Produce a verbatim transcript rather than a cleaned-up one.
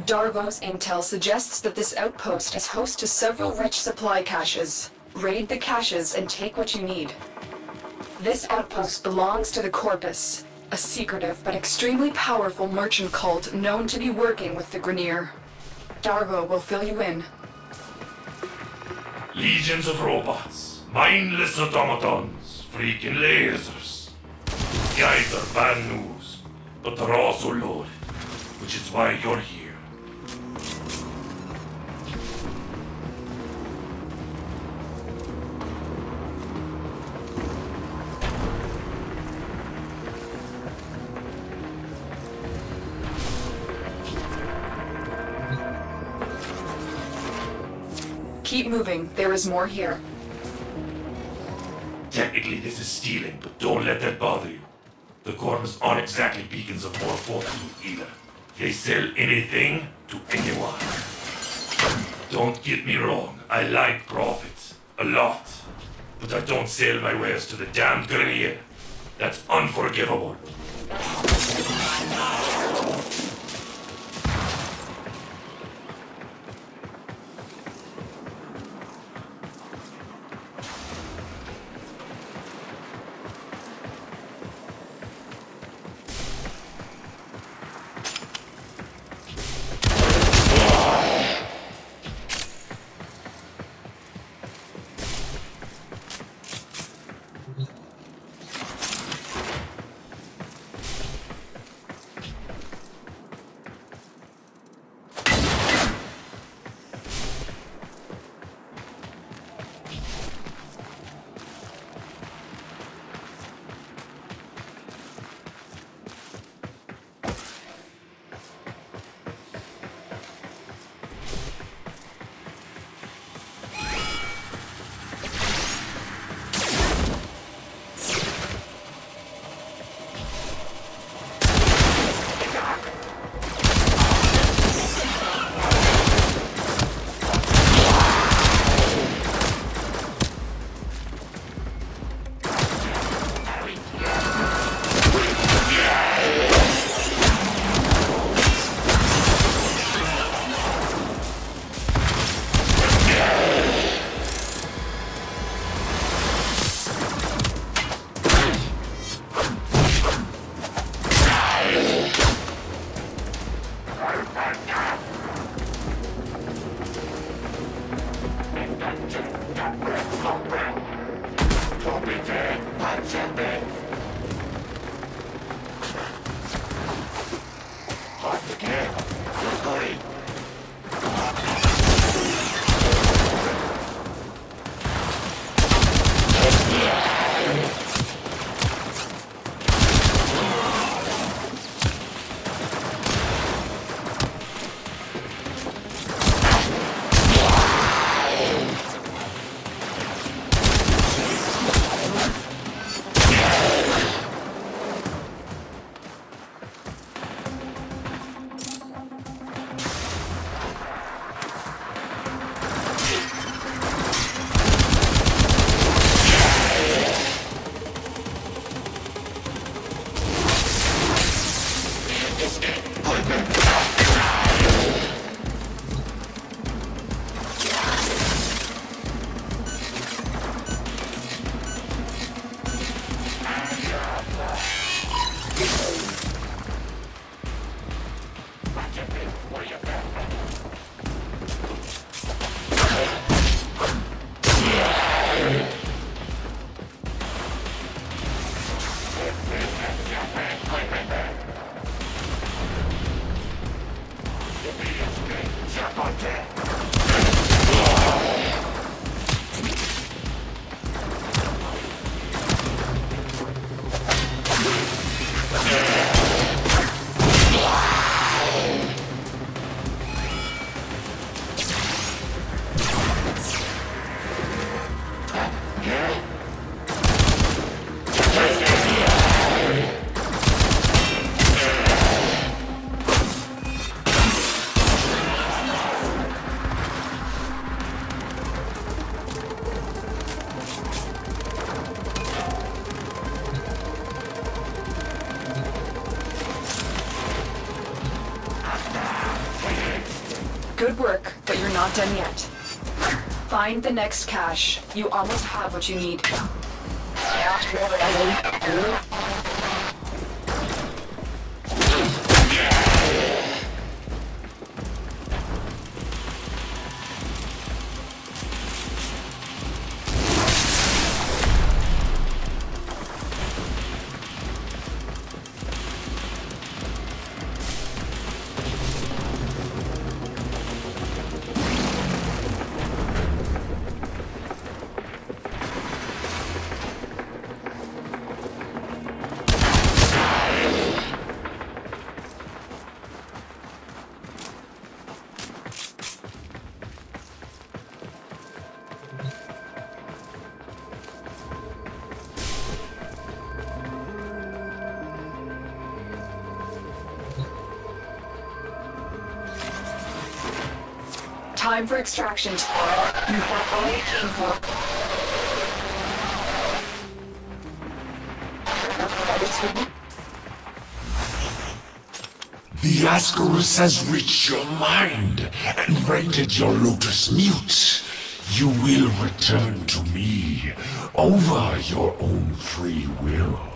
Darvo's intel suggests that this outpost is host to several rich supply caches. Raid the caches and take what you need. This outpost belongs to the Corpus, a secretive but extremely powerful merchant cult known to be working with the Grineer. Darvo will fill you in. Legions of robots, mindless automatons, freaking lasers. These guys are bad news, but they're also loaded, which is why you're here. Keep moving. There is more here. Technically this is stealing, but don't let that bother you. The Corpus aren't exactly beacons of moral fortitude either. They sell anything to anyone. Don't get me wrong, I like profits. A lot. But I don't sell my wares to the damned Grineer. That's unforgivable. Good work, but you're not done yet. Find the next cache. You almost have what you need. Time for extraction. You have all you came for. The Ascaris has reached your mind and rendered your Lotus mute. You will return to me over your own free will.